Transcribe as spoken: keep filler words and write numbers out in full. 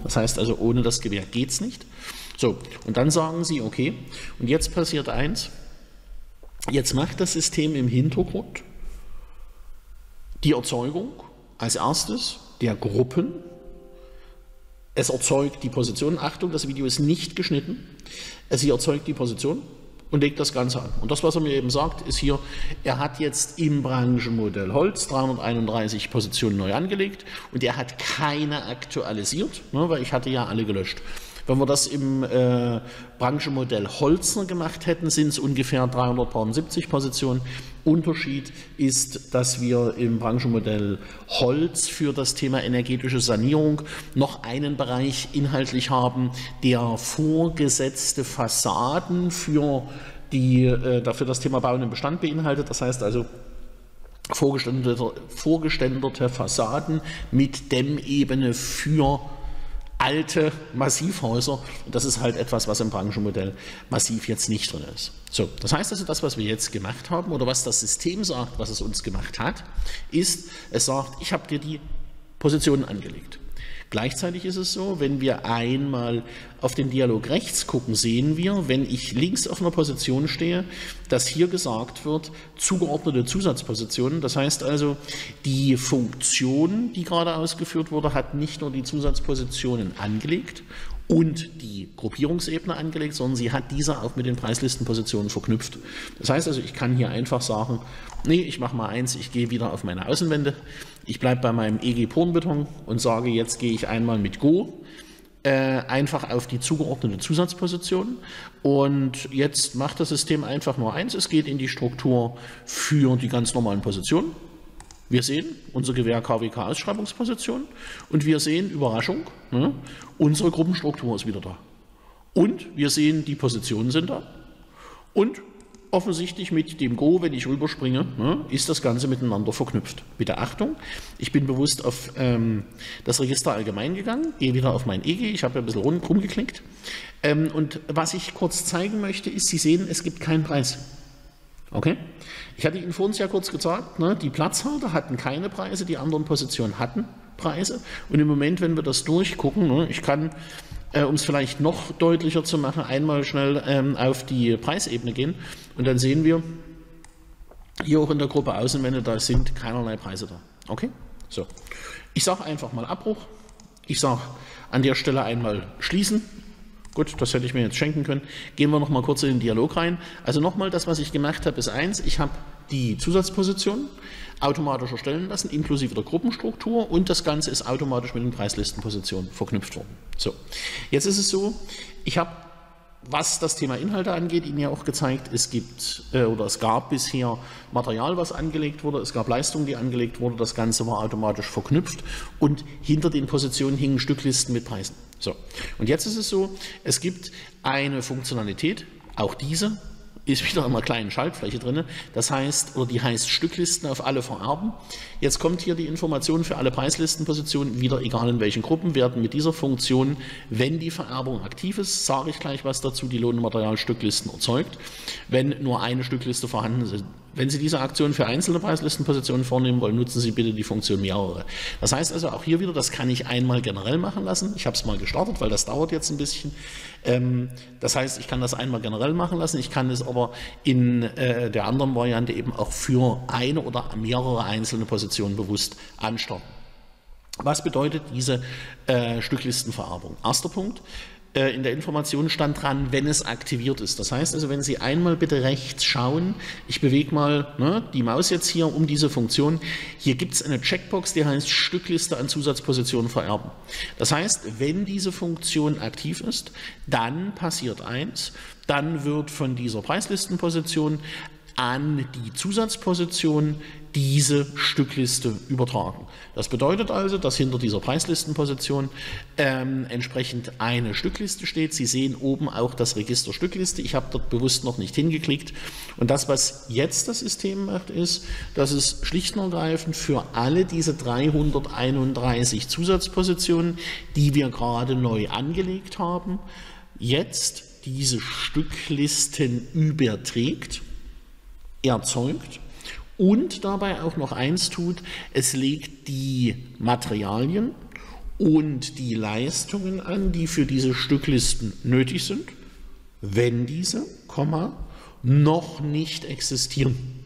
Das heißt also, ohne das Gewehr geht es nicht. So, und dann sagen Sie, okay, und jetzt passiert eins, jetzt macht das System im Hintergrund die Erzeugung als erstes der Gruppen. Es erzeugt die Position. Achtung, das Video ist nicht geschnitten. Es erzeugt die Position und legt das Ganze an. Und das, was er mir eben sagt, ist hier, er hat jetzt im Branchenmodell Holz dreihunderteinunddreißig Positionen neu angelegt und er hat keine aktualisiert, ne, weil ich hatte ja alle gelöscht. Wenn wir das im äh, Branchenmodell Holzner gemacht hätten, sind es ungefähr dreihundertsiebzig Positionen. Unterschied ist, dass wir im Branchenmodell Holz für das Thema energetische Sanierung noch einen Bereich inhaltlich haben, der vorgesetzte Fassaden für, die, äh, dafür das Thema Bauen im Bestand beinhaltet. Das heißt also, vorgeständerte, vorgeständerte Fassaden mit Dämmebene für alte Massivhäuser. Und das ist halt etwas, was im Branchenmodell massiv jetzt nicht drin ist. So, das heißt also, das, was wir jetzt gemacht haben oder was das System sagt, was es uns gemacht hat, ist, es sagt, ich habe dir die Positionen angelegt. Gleichzeitig ist es so, wenn wir einmal auf den Dialog rechts gucken, sehen wir, wenn ich links auf einer Position stehe, dass hier gesagt wird, zugeordnete Zusatzpositionen. Das heißt also, die Funktion, die gerade ausgeführt wurde, hat nicht nur die Zusatzpositionen angelegt und die Gruppierungsebene angelegt, sondern sie hat diese auch mit den Preislistenpositionen verknüpft. Das heißt also, ich kann hier einfach sagen, nee, ich mache mal eins, ich gehe wieder auf meine Außenwände, ich bleibe bei meinem E G Porenbeton und sage, jetzt gehe ich einmal mit Go äh, einfach auf die zugeordnete Zusatzposition und jetzt macht das System einfach nur eins, es geht in die Struktur für die ganz normalen Positionen. Wir sehen unsere Gewehr K W K-Ausschreibungsposition und wir sehen, Überraschung, ne, unsere Gruppenstruktur ist wieder da. Und wir sehen, die Positionen sind da. Und offensichtlich mit dem Go, wenn ich rüberspringe, ne, ist das Ganze miteinander verknüpft. Bitte Achtung, ich bin bewusst auf ähm, das Register allgemein gegangen, gehe wieder auf mein E G, ich habe ja ein bisschen rum, rumgeklickt. Ähm, und was ich kurz zeigen möchte, ist, Sie sehen, es gibt keinen Preis. Okay? Ich hatte Ihnen vorhin ja kurz gesagt, ne, die Platzhalter hatten keine Preise, die anderen Positionen hatten Preise. Und im Moment, wenn wir das durchgucken, ne, ich kann, äh, um es vielleicht noch deutlicher zu machen, einmal schnell ähm, auf die Preisebene gehen und dann sehen wir, hier auch in der Gruppe Außenwände, da sind keinerlei Preise da. Okay? So. Ich sage einfach mal Abbruch. Ich sage an der Stelle einmal schließen. Gut, das hätte ich mir jetzt schenken können. Gehen wir noch mal kurz in den Dialog rein. Also nochmal, das, was ich gemacht habe, ist eins. Ich habe die Zusatzposition automatisch erstellen lassen, inklusive der Gruppenstruktur und das Ganze ist automatisch mit den Preislistenpositionen verknüpft worden. So, jetzt ist es so, ich habe, was das Thema Inhalte angeht, Ihnen ja auch gezeigt, es gibt äh, oder es gab bisher Material, was angelegt wurde, es gab Leistung, die angelegt wurde, das Ganze war automatisch verknüpft und hinter den Positionen hingen Stücklisten mit Preisen. So, und jetzt ist es so, es gibt eine Funktionalität, auch diese ist wieder in einer kleinen Schaltfläche drin, das heißt, oder die heißt Stücklisten auf alle vererben. Jetzt kommt hier die Information für alle Preislistenpositionen, wieder egal in welchen Gruppen, werden mit dieser Funktion, wenn die Vererbung aktiv ist, sage ich gleich was dazu, die Lohnmaterialstücklisten erzeugt, wenn nur eine Stückliste vorhanden ist. Wenn Sie diese Aktion für einzelne Preislistenpositionen vornehmen wollen, nutzen Sie bitte die Funktion mehrere. Das heißt also auch hier wieder, das kann ich einmal generell machen lassen. Ich habe es mal gestartet, weil das dauert jetzt ein bisschen. Ähm, das heißt, ich kann das einmal generell machen lassen. Ich kann es aber in äh, der anderen Variante eben auch für eine oder mehrere einzelne Positionen bewusst anstarten. Was bedeutet diese äh, Stücklistenvererbung? Erster Punkt. In der Information stand dran, wenn es aktiviert ist. Das heißt also, wenn Sie einmal bitte rechts schauen, ich bewege mal ne, die Maus jetzt hier um diese Funktion, hier gibt es eine Checkbox, die heißt Stückliste an Zusatzpositionen vererben. Das heißt, wenn diese Funktion aktiv ist, dann passiert eins, dann wird von dieser Preislistenposition an die Zusatzposition diese Stückliste übertragen. Das bedeutet also, dass hinter dieser Preislistenposition ähm, entsprechend eine Stückliste steht. Sie sehen oben auch das Register Stückliste. Ich habe dort bewusst noch nicht hingeklickt. Und das, was jetzt das System macht, ist, dass es schlicht und ergreifend für alle diese dreihunderteinunddreißig Zusatzpositionen, die wir gerade neu angelegt haben, jetzt diese Stücklisten überträgt, erzeugt und dabei auch noch eins tut, es legt die Materialien und die Leistungen an, die für diese Stücklisten nötig sind, wenn diese, Komma, noch nicht existieren.